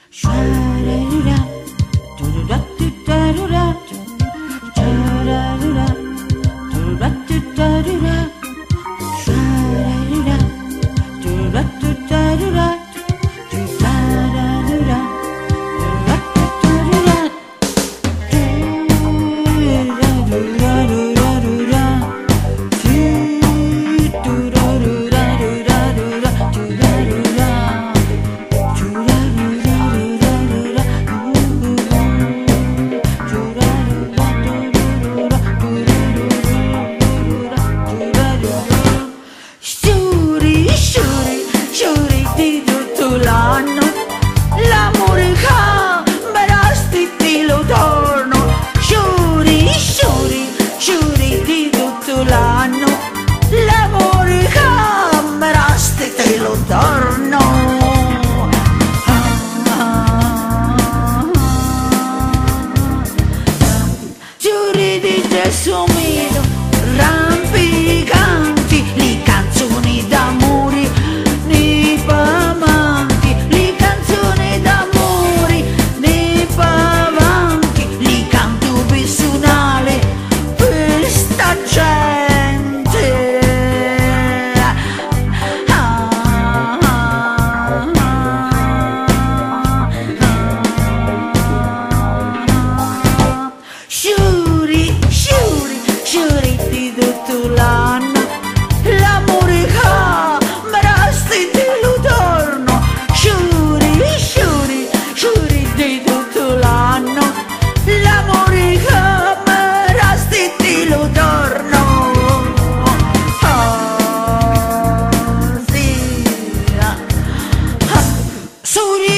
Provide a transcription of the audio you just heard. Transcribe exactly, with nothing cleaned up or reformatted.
L'amore cambiasti ti lo torno, giuri, giuri, giuri di tutto l'anno. L'amore cambiasti te lo torno. Giuri di te somiglio, rampicanti, le canzoni d'amore, ne pamanti, le canzoni d'amore, ne pavanti, li canto personale per sta gente. Ah, ah, ah, ah. Giuri, giuri, giuri di tutto l'anno. L'amore cambiasti te lo torno, giuri, giuri, giuri di tutto l'anno. L'amore cambiasti te lo torno. Ah, sì. Ah, suri